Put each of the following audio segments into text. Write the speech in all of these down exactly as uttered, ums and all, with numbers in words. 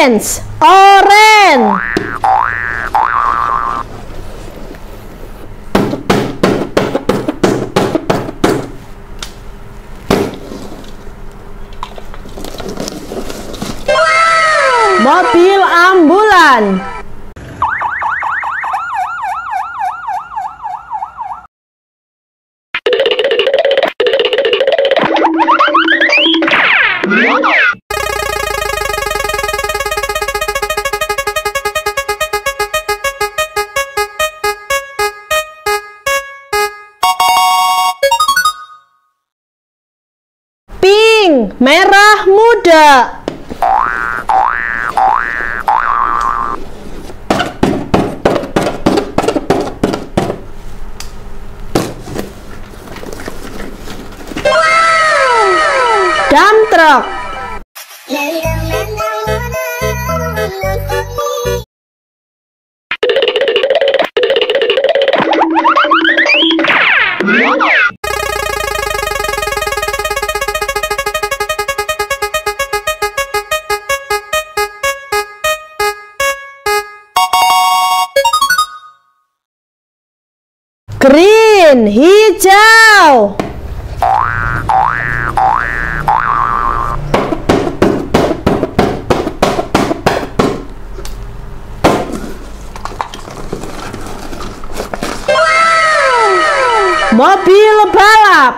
Orange, orange. Mobil ambulan. Pink, merah muda. Dump truck. Green, hijau. Mobil balap.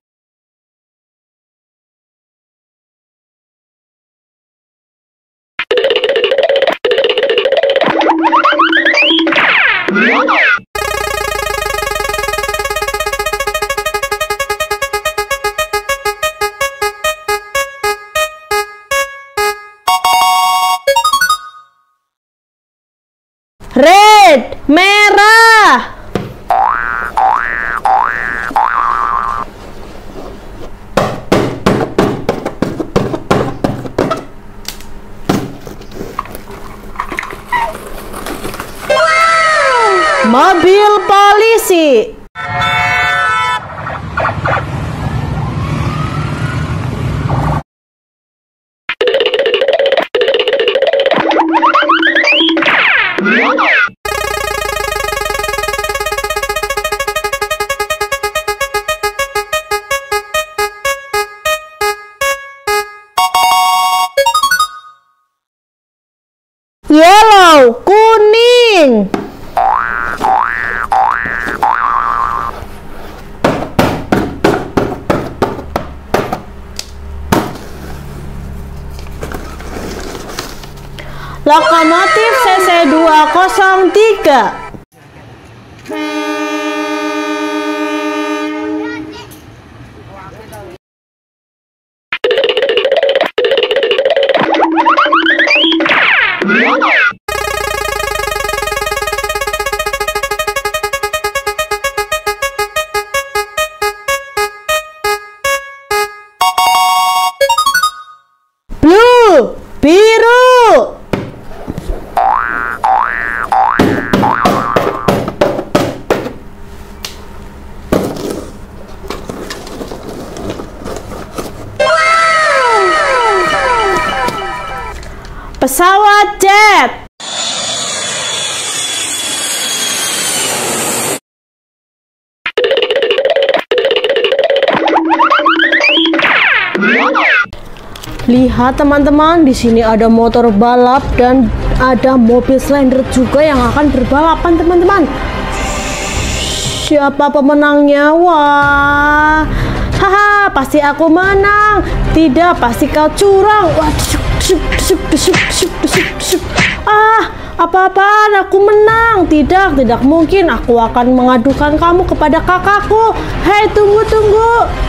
Red, merah. Mobil polisi. Yellow, kuning. Lokomotif C C dua nol tiga. Blue, biru. Pesawat jet. Lihat teman-teman, di sini ada motor balap dan ada mobil slender juga yang akan berbalapan teman-teman. Siapa pemenangnya? Wah, haha, pasti aku menang. Tidak, pasti kau curang. Wah, desuk, desuk, desuk, desuk, desuk, desuk, desuk. Ah, apa-apaan, aku menang. Tidak, tidak mungkin. Aku akan mengadukan kamu kepada kakakku. Hei, tunggu, tunggu.